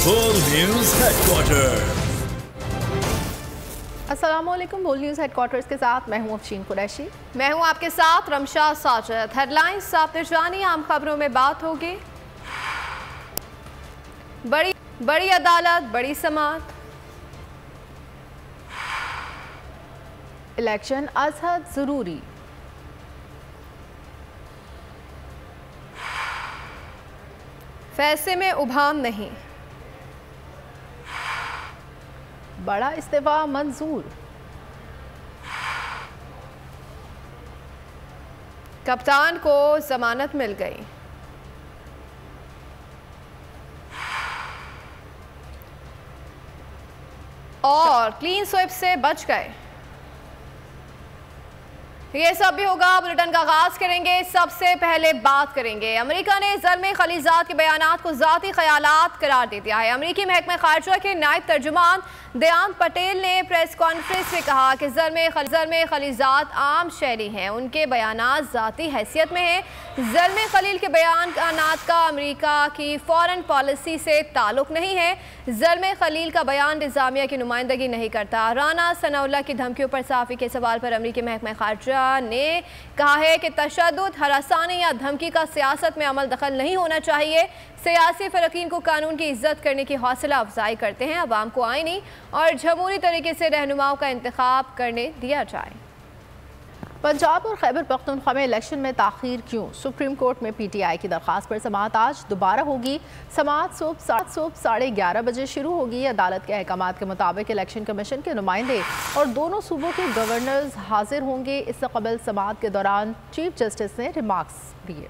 बोल news headquarter. अस्सलामुअलैकुम। बोल न्यूज़ हेडक्वार्टर्स के साथ मैं हूं अफशीन कुरैशी। मैं हूं आपके साथ रमशा साजिद। हेडलाइंस आपने जानी, आम खबरों में बात होगी। बड़ी अदालत, बड़ी समाअत। इलेक्शन अजहद जरूरी। फैसले में उभाम नहीं। बड़ा इस्तीफा मंजूर। कप्तान को जमानत मिल गई। और क्लीन स्वीप से बच गए। ये सब भी होगा। बुलेटिन का आगाज करेंगे। सबसे पहले बात करेंगे, अमेरिका ने ज़ल्म खलीजात के बयानात को ज़ाती ख्यालात करार दे दिया है। अमेरिकी महकमा खारजा के नायब तर्जुमान दयांत पटेल ने प्रेस कॉन्फ्रेंस में कहा कि ज़ल्म खलीजात आम शैली हैं, उनके बयानात ज़ाती हैसियत में हैं। ज़ल्म खलील के बयानात का अमेरिका की फॉरेन पॉलिसी से ताल्लुक़ नहीं है। ज़ल्म खलील का बयान निज़ामिया की नुमाइंदगी नहीं करता। राना सनाउल्लाह की धमकियों पर सहाफ़ी के सवाल पर अमेरिकी महकमा खारजा ने कहा है कि तशद्दुद, हरासानी या धमकी का सियासत में अमल दखल नहीं होना चाहिए। सियासी फ़रक़ीन को कानून की इज्जत करने की हौसला अफजाई करते हैं। अवाम को आईनी और जमहूरी तरीके से रहनुमाओं का इंतखाब करने दिया जाए। पंजाब और खैबर पख्तूनख्वा में इलेक्शन में ताख़ीर क्यों? सुप्रीम कोर्ट में PTI की दरख्वास्त पर समाअत आज दोबारा होगी। समाअत सुबह 11:30 बजे शुरू होगी। अदालत के अहकामात के मुताबिक इलेक्शन कमीशन के नुमाइंदे और दोनों सूबों के गवर्नर्स हाजिर होंगे। इससे कबल समाअत के दौरान चीफ जस्टिस ने रिमार्क्स दिए।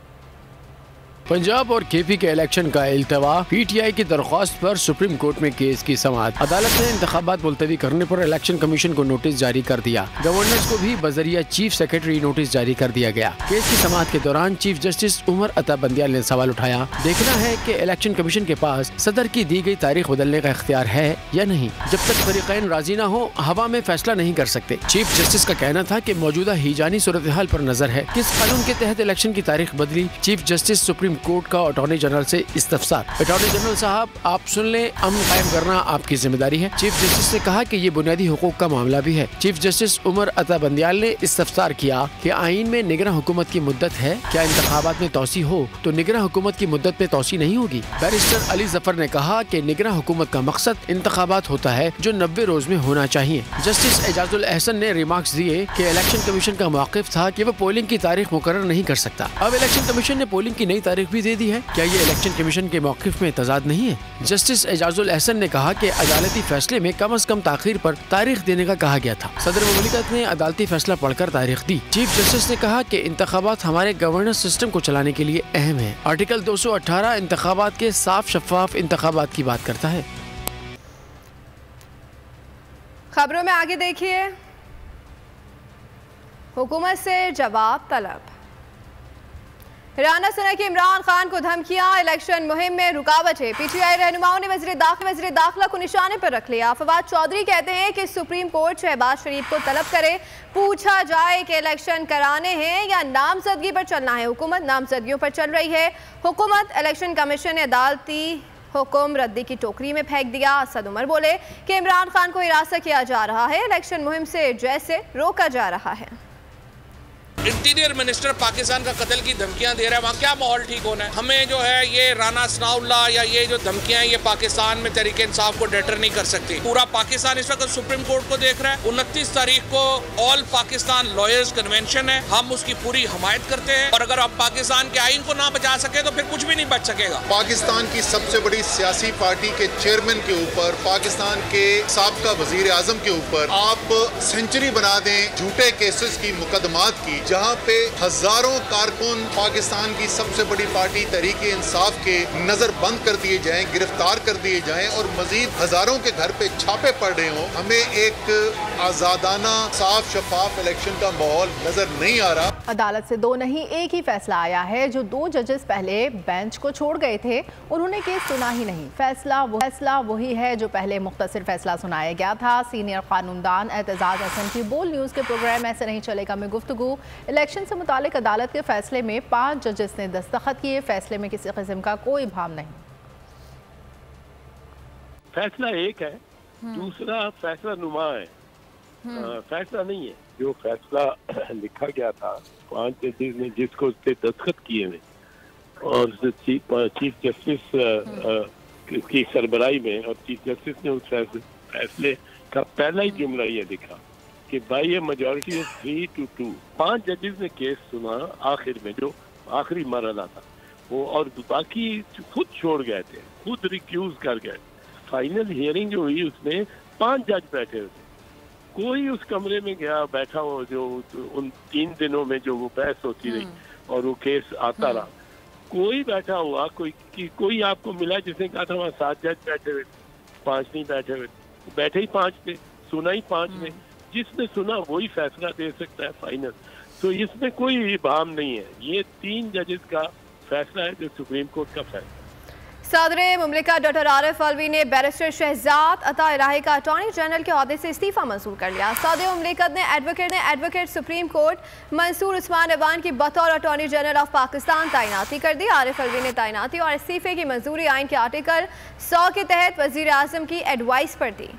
पंजाब और KP के इलेक्शन का इल्तवा, PTI की दरख्वास्त पर सुप्रीम कोर्ट में केस की समाअत। अदालत ने इंतखाबात मुलतवी करने पर इलेक्शन कमीशन को नोटिस जारी कर दिया। गवर्नर्स को भी बजरिया चीफ सेक्रेटरी नोटिस जारी कर दिया गया। केस की समाअत के दौरान चीफ जस्टिस उमर अता बंदियाल ने सवाल उठाया, देखना है कि इलेक्शन कमीशन के पास सदर की दी गई तारीख बदलने का इख्तियार है या नहीं। जब तक फरीकैन राजी न हो, हवा में फैसला नहीं कर सकते। चीफ जस्टिस का कहना था कि मौजूदा हीजानी सूरत हाल पर नजर है, किस कानून के तहत इलेक्शन की तारीख बदली। चीफ जस्टिस सुप्रीम कोर्ट का अटॉर्नी जनरल से इस्तफसार। अटॉर्नी जनरल साहब, आप सुन ले, अमन कायम करना आपकी जिम्मेदारी है। चीफ जस्टिस ने कहा कि ये बुनियादी हुकूक का मामला भी है। चीफ जस्टिस उमर अता बंदियाल ने इस्तफसार किया कि आईन में निगरान हुकूमत की मुद्दत है, क्या इंतखाबात में तोसी हो तो निगरान हुकूमत की मुद्दत पे तोसी नहीं होगी। बैरिस्टर अली जफर ने कहा कि निगरान हुकूमत का मकसद इंतखाबात होता है जो 90 रोज में होना चाहिए। जस्टिस एजाजुल एहसन ने रिमार्क्स दिए कि इलेक्शन कमीशन का मौक़िफ़ था कि वो पोलिंग की तारीख मुकर्रर नहीं कर सकता। अब इलेक्शन कमीशन ने पोलिंग की नई तारीख भी दे दी है। क्या ये इलेक्शन कमीशन के मौक़िफ़ में तजाद नहीं है? जस्टिस एजाजुल एहसन ने कहा कि अदालती फैसले में कम अज कम ताख़ीर पर तारीख देने का कहा गया था। सदर मुमलिकत ने अदालती फैसला पढ़कर तारीख दी। चीफ जस्टिस ने कहा कि इंतखाबात हमारे गवर्नेंस सिस्टम को चलाने के लिए अहम है। आर्टिकल 218 इंतखाबात के साफ शफाफ इंतखाबात की बात करता है। खबरों में आगे देखिए, हुकूमत से जवाब तलब। राना सना की इमरान खान को धमकियां, इलेक्शन मुहिम में रुकावटें। PTI रहनुमाओं ने वज़ीर दाखिला को निशाने पर रख लिया। फवाद चौधरी कहते हैं कि सुप्रीम कोर्ट शहबाज शरीफ को तलब करे, पूछा जाए कि इलेक्शन कराने हैं या नामजदगी पर चलना है। हुकूमत नामजदगियों पर चल रही है। हुकूमत इलेक्शन कमीशन ने अदालती हुक्म रद्दी की टोकरी में फेंक दिया। असद उमर बोले कि इमरान खान को हिरासत किया जा रहा है, इलेक्शन मुहिम से जैसे रोका जा रहा है। इंटीरियर मिनिस्टर पाकिस्तान का कत्ल की धमकियां दे रहा है, वहाँ क्या माहौल ठीक होना है? हमें जो है ये राना सनाउल्लाह या ये जो धमकियां ये पाकिस्तान में तहरीक इंसाफ को डेटर नहीं कर सकती। पूरा पाकिस्तान इस वक्त सुप्रीम कोर्ट को देख रहा है। 29 तारीख को ऑल पाकिस्तान लॉयर्स कन्वेंशन है, हम उसकी पूरी हमायत करते हैं। और अगर आप पाकिस्तान के आइन को ना बचा सके तो फिर कुछ भी नहीं बच सकेगा। पाकिस्तान की सबसे बड़ी सियासी पार्टी के चेयरमैन के ऊपर, पाकिस्तान के साबका वजीर आजम के ऊपर आप सेंचुरी बना दें झूठे केसेस की, मुकदमात की, जहां पे हजारों कारकुन पाकिस्तान की सबसे बड़ी पार्टी तहरीक इंसाफ के नजर बंद कर दिए जाएं, गिरफ्तार कर दिए जाएं और मजीद हजारों के घर पे छापे पड़ रहे हों। हमें एक आजादाना साफ शफाफ इलेक्शन का माहौल नजर नहीं आ रहा। अदालत से दो नहीं एक ही फैसला आया है। जो दो जजेस पहले बेंच को छोड़ गए थे उन्होंने केस सुना ही नहीं। फैसला वही है जो पहले मुख्तसर फैसला सुनाया गया था। सीनियर कानूनदान एतजाज हसन की बोल न्यूज़ के प्रोग्राम ऐसे नहीं चलेगा में गुफ्तगू। इलेक्शन से मुतालिक अदालत के फैसले में 5 जजेस ने दस्तखत किए। फैसले में किसी किस्म का कोई भाम नहीं। फैसला एक है, दूसरा फैसला नुमा है, फैसला नहीं है। जो फैसला लिखा गया था 5 जजेस ने जिसको उस पे दस्तखत किए हुए और चीफ जस्टिस की सरबराही में, और चीफ जस्टिस ने उस फैसले का पहला ही जुमला ये लिखा कि बाई ए मेजॉरिटी ऑफ 3-2 5 जजेस ने केस सुना आखिर में, जो आखिरी मरहला था वो, और बाकी खुद छोड़ गए थे, खुद रिक्यूज कर गए। फाइनल हियरिंग जो हुई उसमें 5 जज बैठे हुए थे, कोई उस कमरे में गया बैठा हो जो उन 3 दिनों में जो वो बहस होती रही और वो केस आता रहा, कोई बैठा हुआ कोई आपको मिला जिसने कहा था वहाँ 7 जज बैठे हुए, 5 नहीं बैठे हुए, बैठे ही 5 थे, सुना ही 5 ने, जिसने सुना वही फैसला दे सकता है फाइनल। तो इसमें कोई इबाम नहीं है, ये 3 जजेस का फैसला है जो सुप्रीम कोर्ट का फैसला। सदर मुमलिकत डॉक्टर आरिफ अलवी ने बैरिस्टर शहजाद अता इलाही का अटॉर्नी जनरल के ओहदे से इस्तीफा मंजूर कर लिया। सदर मुमलिकत ने advocate supreme court Mansoor Usman Awan की बतौर अटॉर्नी जनरल ऑफ पाकिस्तान तैनाती कर दी। आरिफ अलवी ने तैनाती और इस्तीफे की मंजूरी आइन के आर्टिकल 100 के तहत वजीर आजम की एडवाइस पर दी।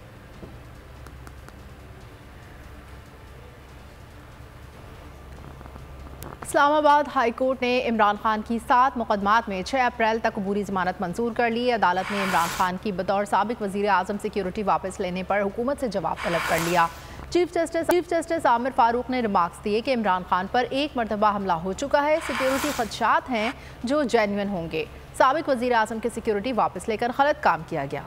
इस्लामाबाद हाई कोर्ट ने इमरान खान की 7 मुकदमात में 6 अप्रैल तक अबूरी जमानत मंजूर कर ली। अदालत ने इमरान खान की बतौर साबिक वजीर आजम सिक्योरिटी वापस लेने पर हुकूमत से जवाब तलब कर लिया। चीफ जस्टिस आमिर फारूक ने रिमार्क्स दिए कि इमरान खान पर 1 मरतबा हमला हो चुका है, सिक्योरिटी खदशात हैं जो जेन्युइन होंगे। साबिक वजीर आजम की सिक्योरिटी वापस लेकर गलत काम किया गया।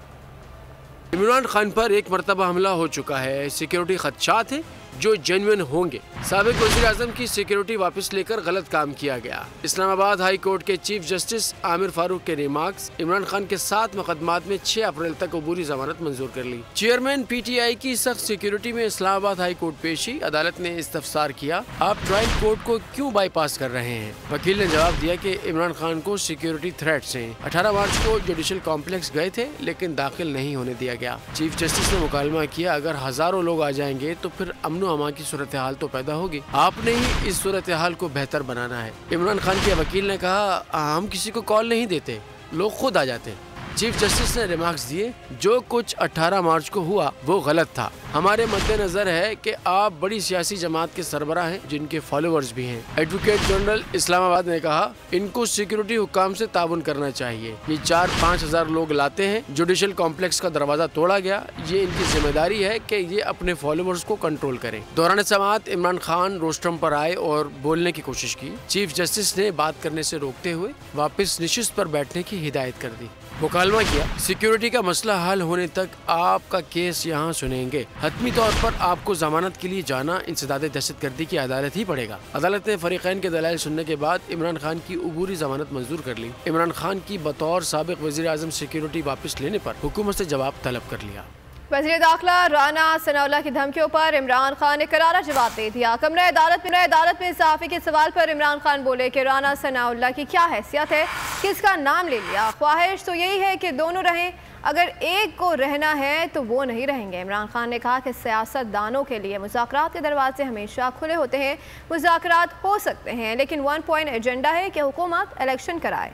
इमरान खान पर 1 मरतबा हमला हो चुका है, सिक्योरिटी खदशात हैं जो जेन्युइन होंगे। साबिक वज़ीर आज़म की सिक्योरिटी वापस लेकर गलत काम किया गया। इस्लामाबाद हाई कोर्ट के चीफ जस्टिस आमिर फारूक के रिमार्क्स, इमरान खान के 7 मुकदमात में 6 अप्रैल तक अबूरी जमानत मंजूर कर ली। चेयरमैन PTI की सख्त सिक्योरिटी में इस्लामाबाद हाई कोर्ट पेशी, अदालत ने इस्तफसार किया, आप ट्रायल कोर्ट को क्यों बाईपास कर रहे हैं। वकील ने जवाब दिया कि इमरान खान को सिक्योरिटी थ्रेट्स हैं। 18 मार्च को जुडिशल कॉम्प्लेक्स गए थे लेकिन दाखिल नहीं होने दिया गया। चीफ जस्टिस ने मुकालमा किया, अगर हजारों लोग आ जाएंगे तो फिर अमन अमा की सूरत हाल तो पैदा होगी, आपने ही इस सूरत हाल को बेहतर बनाना है। इमरान खान के वकील ने कहा, हम किसी को कॉल नहीं देते, लोग खुद आ जाते। चीफ जस्टिस ने रिमार्क्स दिए, जो कुछ 18 मार्च को हुआ वो गलत था। हमारे मद्देनजर है कि आप बड़ी सियासी जमात के सरबराह हैं जिनके फॉलोअर्स भी हैं। एडवोकेट जनरल इस्लामाबाद ने कहा, इनको सिक्योरिटी हुकाम से ताउन करना चाहिए। ये 4-5 हजार लोग लाते हैं, जुडिशल कॉम्प्लेक्स का दरवाजा तोड़ा गया, ये इनकी जिम्मेदारी है कि ये अपने फॉलोअर्स को कंट्रोल करें। दौरान समाअत इमरान खान रोस्ट्रम पर आए और बोलने की कोशिश की। चीफ जस्टिस ने बात करने से रोकते हुए वापस निशिस्त पर बैठने की हिदायत कर दी। मुकालमा किया, सिक्योरिटी का मसला हल होने तक आपका केस यहाँ सुनेंगे। हतमी तौर पर आपको जमानत के लिए जाना इंसदाद दहशतगर्दी की अदालत ही पड़ेगा। अदालत ने फरीकैन के दलाइल सुनने के बाद इमरान खान की अबूरी जमानत मंजूर कर ली। इमरान खान की बतौर साबिक वज़ीर आज़म सिक्योरिटी वापस लेने पर हुकूमत से जवाब तलब कर लिया। वज़ीर दाखिला राना सनाउल्लाह की धमकियों पर इमरान खान ने करारा जवाब दे दिया। कमरा अदालत में सहाफ़ी के सवाल पर इमरान खान बोले कि राना सनाउल्लाह की क्या हैसियत है, किसका नाम ले लिया, ख्वाहिश तो यही है कि दोनों रहें, अगर एक को रहना है तो वो नहीं रहेंगे। इमरान खान ने कहा कि सियासतदानों के लिए मुज़ाकरात के दरवाजे हमेशा खुले होते हैं, मुज़ाकरात हो सकते हैं, लेकिन 1 पॉइंट एजेंडा है कि हुकूमत इलेक्शन कराए।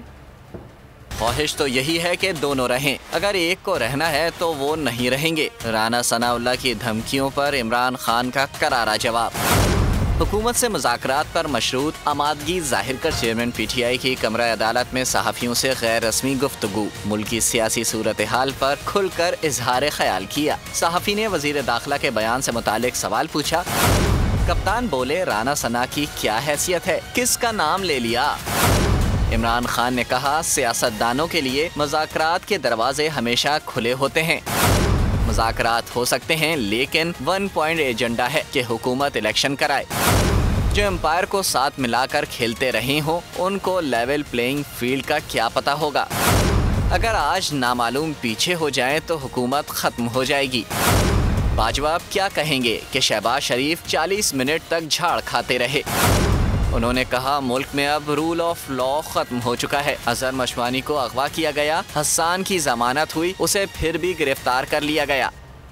ख्वाहिश तो यही है कि दोनों रहें, अगर एक को रहना है तो वो नहीं रहेंगे। राना सनाउल्लाह की धमकियों पर इमरान खान का करारा जवाब। हुकूमत से मुज़ाकरात पर मशरूत आमादगी जाहिर कर चेयरमैन PTI की कमरा अदालत में सहाफ़ियों से गैर रस्मी गुफ्तगू, मुल्की सियासी सूरत हाल पर खुलकर इजहार ख्याल किया। सहाफ़ी ने वज़ीर दाखिला के बयान से मुतालिक सवाल पूछा। कप्तान बोले, राना सना की क्या हैसियत है, किसका नाम ले लिया। इमरान खान ने कहा, सियासतदानों के लिए मुज़ाकरात के दरवाजे हमेशा खुले होते हैं, मुज़ाकरात हो सकते हैं, लेकिन 1 पॉइंट एजेंडा है कि हुकूमत इलेक्शन कराए। जो एम्पायर को साथ मिलाकर खेलते रहे हों, उनको लेवल प्लेइंग फील्ड का क्या पता होगा। अगर आज नामालूम पीछे हो जाए तो हुकूमत ख़त्म हो जाएगी। बाजवाब क्या कहेंगे कि शहबाज शरीफ 40 मिनट तक झाड़ खाते रहे। उन्होंने कहा, मुल्क में अब रूल ऑफ लॉ खत्म हो चुका है। अजहर मशवानी को अगवा किया गया, हसन की जमानत हुई, उसे फिर भी गिरफ्तार कर लिया गया।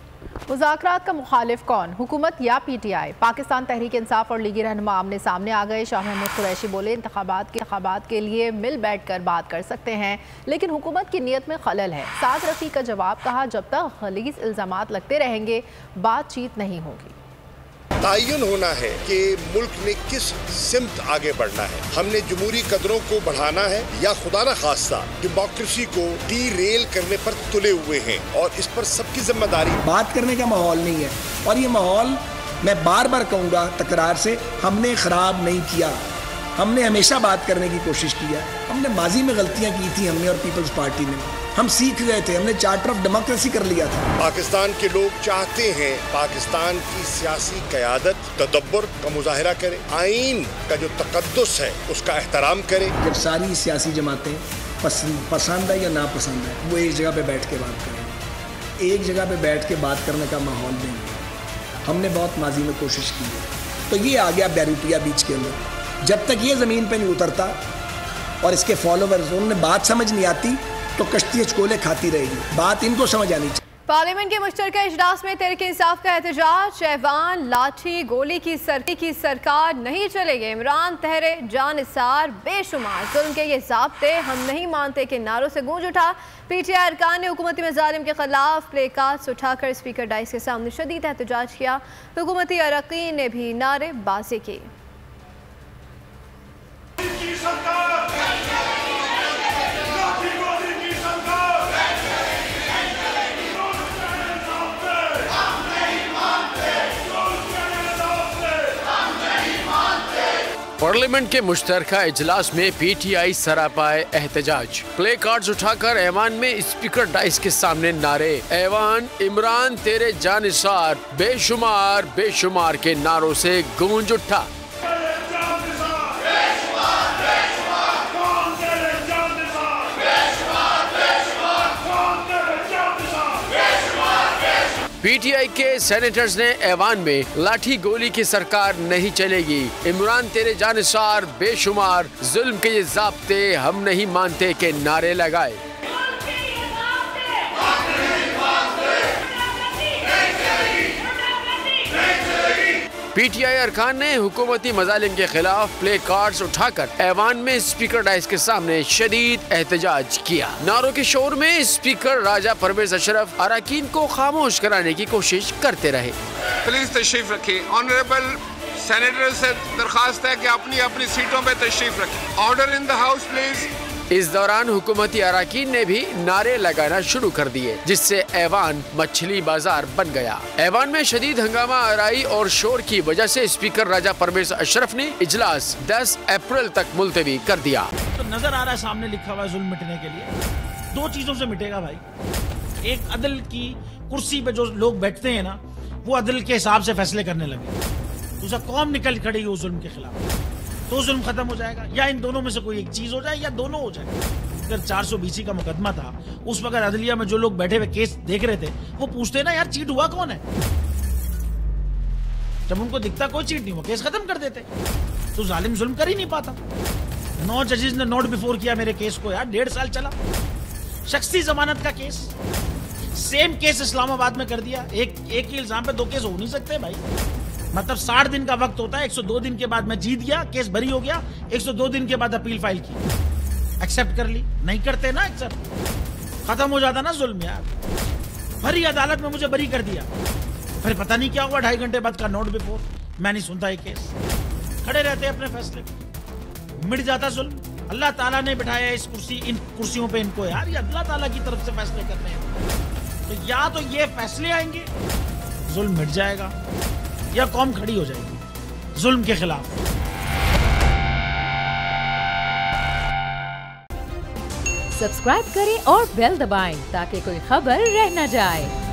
मुज़ाकरात का मुखालिफ कौन, हुकूमत या PTI? पाकिस्तान तहरीक इंसाफ और लीगी रहनुमा आमने सामने आ गए। शाह महमूद कुरैशी बोले इंतखाबात के लिए मिल बैठ कर बात कर सकते हैं, लेकिन हुकूमत की नीयत में खलल है। साद रफ़ी का जवाब, कहा जब तक खलीज इल्ज़ामात लगते रहेंगे बातचीत नहीं होगी। तयन होना है कि मुल्क ने किस सिमत आगे बढ़ना है। हमने जमहूरी कदरों को बढ़ाना है या खुदा न खास्ता डेमोक्रेसी को डीरेल करने पर तुले हुए हैं, और इस पर सबकी जिम्मेदारी। बात करने का माहौल नहीं है, और ये माहौल मैं बार बार कहूँगा तकरार से, हमने खराब नहीं किया। हमने हमेशा बात करने की कोशिश किया। हमने माजी में गलतियाँ की थी, हमने और पीपल्स पार्टी ने। हम सीख गए थे, हमने चार्टर ऑफ डेमोक्रेसी कर लिया था। पाकिस्तान के लोग चाहते हैं पाकिस्तान की सियासी क़यादत तदब्बर का मुजाहरा करे, आइन का जो तकद्दुस है उसका एहतराम करे। जब सारी सियासी जमातें पसंद है या नापसंद है, वो एक जगह पे बैठ के बात करें। एक जगह पे बैठ के बात करने का माहौल नहीं। हमने बहुत माजी में कोशिश की है, तो ये आ गया बैरूटिया बीच के अंदर। जब तक ये ज़मीन पे नहीं उतरता और इसके फॉलोवर्स, उन्हें बात समझ नहीं आती तो कश्ती चकोले खाती रहेगी। बात इनको समझ आनी चाहिए। पार्लियामेंट के मुश्तरका इजलास में तहरीक इंसाफ का एहतजाज। ऐवान लाठी गोली की सरकार नहीं चलेगी। इमरान तहरे जानिसार बेशुमार जुल्म के ये ज़ाब्ते हम नहीं मानते के नारों से गूंज उठा। PTI अरकान ने हुकूमती मज़ालिम के खिलाफ प्ले कार्ड्स उठाकर स्पीकर डाइस के सामने शदीद एहतजाज किया। हुकूमती अरकान ने भी नारेबाजी की। पार्लियामेंट के मुश्तरका इजलास में PTI सरापाए एहतजाज। प्ले कार्ड्स उठाकर ऐवान में स्पीकर डाइस के सामने नारे। ऐवान इमरान तेरे जानिसार बेशुमार बेशुमार के नारों से गूंज उठा। PTI के सेनेटर्स ने ऐवान में लाठी गोली की सरकार नहीं चलेगी, इमरान तेरे जानिसार बेशुमार जुल्म के ये ज़ाब्ते हम नहीं मानते के नारे लगाए। PTI अरकान ने हुकूमती मज़ालिम के खिलाफ प्ले कार्ड्स उठाकर ऐवान में स्पीकर डाइस के सामने शदीद एहतजाज किया। नारों के शोर में स्पीकर राजा परवेज अशरफ अरकान को खामोश कराने की कोशिश करते रहे। प्लीज तशरीफ रखिए। ऑनरेबल सेनेटर से दरखास्त है कि अपनी अपनी सीटों पे तशरीफ रखें। Order in the house please. इस दौरान हुकूमती अरकान ने भी नारे लगाना शुरू कर दिए, जिससे ऐवान मछली बाजार बन गया। ऐवान में शदीद हंगामा आराई और शोर की वजह से स्पीकर राजा परवेज अशरफ ने इजलास 10 अप्रैल तक मुलतवी कर दिया। तो नजर आ रहा है सामने लिखा हुआ है जुल्म मिटने के लिए। दो चीजों से मिटेगा भाई। एक, अदल की कुर्सी पे जो लोग बैठते हैं ना, वो अदल के हिसाब से फैसले करने लगे। दूसरा, कौम निकल खड़ेगी उस जुल्म के खिलाफ, तो जुल्म खत्म हो जाएगा। या इन दोनों में से कोई एक चीज हो जाए या दोनों हो जाए। अगर 420 का मुकदमा था, उस वक्त अदलिया में जो लोग बैठे हुए केस देख रहे थे, वो पूछते ना यार चीट हुआ कौन है। जब उनको दिखता कोई चीट नहीं हुआ, केस खत्म कर देते। तो जालिम जुल्म कर ही नहीं पाता। 9 जजेस ने नोट बिफोर किया मेरे केस को यार, 1.5 साल चला। शख्सी जमानत का केस, सेम केस इस्लामाबाद में कर दिया। एक ही इल्जाम पे 2 केस हो नहीं सकते भाई। मतलब 60 दिन का वक्त होता है। 102 दिन के बाद मैं जीत गया, केस बरी हो गया। 102 दिन के बाद अपील फाइल की, एक्सेप्ट कर ली। नहीं करते ना एक्सेप्ट, खत्म हो जाता ना जुल्म यार। भरी अदालत में मुझे बरी कर दिया, फिर पता नहीं क्या हुआ 2.5 घंटे बाद का नोट बिफोर। मैं नहीं सुनता ये केस, खड़े रहते अपने फैसले पे, मिट जाता जुल्म। अल्लाह ताला ने बिठाया इन कुर्सियों पे इनको यार, ये अल्लाह ताला की तरफ से फैसले करने हैं। तो या तो ये फैसले आएंगे, जुल्म मिट जाएगा, या कौम खड़ी हो जाएगी जुल्म के खिलाफ। सब्सक्राइब करें और बेल दबाएं ताकि कोई खबर रह न जाए।